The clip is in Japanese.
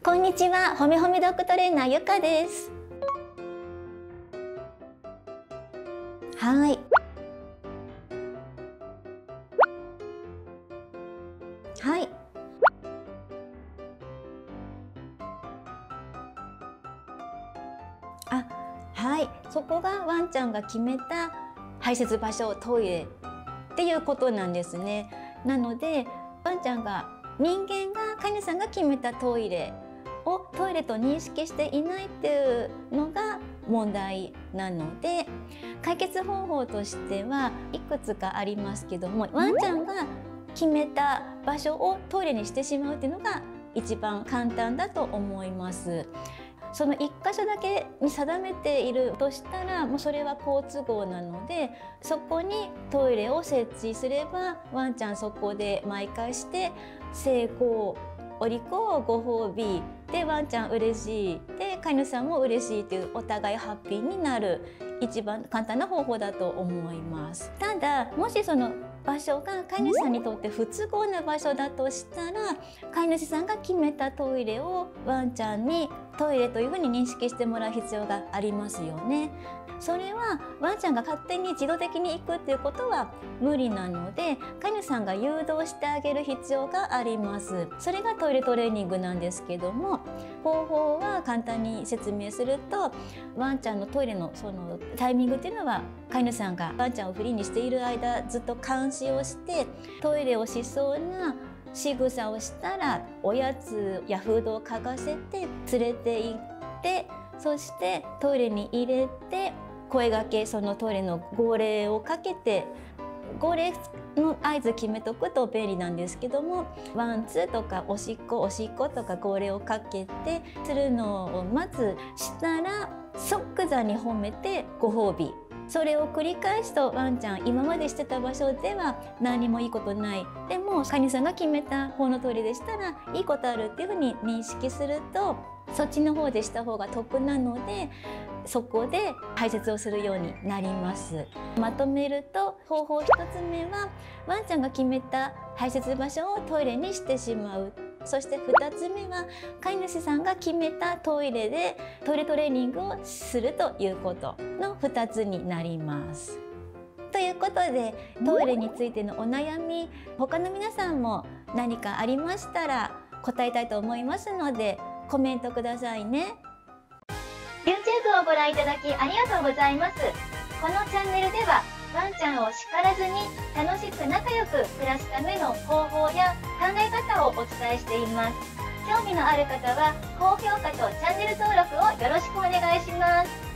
こんにちは、ほめほめドッグトレーナーゆかです。はい。はい。はい。そこがワンちゃんが決めた排泄場所、トイレっていうことなんですね。なので、ワンちゃんが人間が飼い主さんが決めたトイレをトイレと認識していないっていうのが問題なので、解決方法としてはいくつかありますけども、ワンちゃんが決めた場所をトイレにしてしまうっていうのが一番簡単だと思います。その1箇所だけに定めているとしたら、もうそれは好都合なので、そこにトイレを設置すればワンちゃんそこで毎回して成功、お利口、ご褒美でワンちゃん嬉しいで飼い主さんも嬉しいというお互いハッピーになる一番簡単な方法だと思います。ただもしその場所が飼い主さんにとって不都合な場所だとしたら、飼い主さんが決めたトイレをワンちゃんにトイレというふうに認識してもらう必要がありますよね。それはワンちゃんが勝手に自動的に行くっていうことは無理なので、飼い主さんが誘導してあげる必要があります。それがトイレトレーニングなんですけども、方法は簡単に説明すると、ワンちゃんのトイレのそのタイミングっていうのは、飼い主さんがワンちゃんをフリーにしている間ずっと監視をしてトイレをしそうな仕草をしたらおやつやフードを嗅がせて連れて行って、そしてトイレに入れて声がけ、そのトイレの号令をかけて、号令の合図決めとくと便利なんですけども、ワンツーとかおしっこおしっことか号令をかけてするのをまずしたら即座に褒めてご褒美。それを繰り返すとワンちゃん今までしてた場所では何もいいことない、でも飼い主さんが決めた方のトイレでしたらいいことあるっていうふうに認識すると、そっちの方でした方が得なので、そこで排泄をするようになります。まとめると、方法1つ目はワンちゃんが決めた排泄場所をトイレにしてしまう。そして2つ目は飼い主さんが決めたトイレでトイレトレーニングをするということの2つになります。ということで、トイレについてのお悩み、他の皆さんも何かありましたら答えたいと思いますのでコメントくださいね。 YouTube をご覧いただきありがとうございます。このチャンネルではワンちゃんを叱らずに楽しく仲良く暮らすための方法や考え方をお伝えしています。興味のある方は高評価とチャンネル登録をよろしくお願いします。